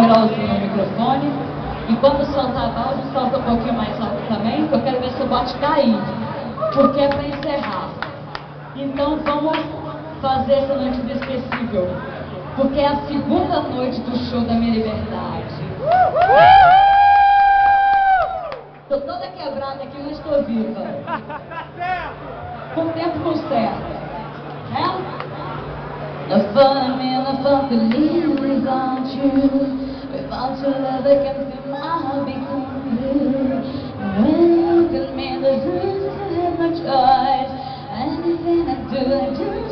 geralzinho no microfone. E quando soltar a áudio, solta um pouquinho mais alto também, porque eu quero ver se eu bote cair. Porque é para encerrar. Então vamos fazer essa noite inesquecível. Porque é a segunda noite do show da minha liberdade. Tô toda quebrada aqui, mas estou viva. Com o tempo conserta. The fun and the fun to live without you. Without your love I can feel my heart become blue. When you can make the dreams I have no choice. Anything I do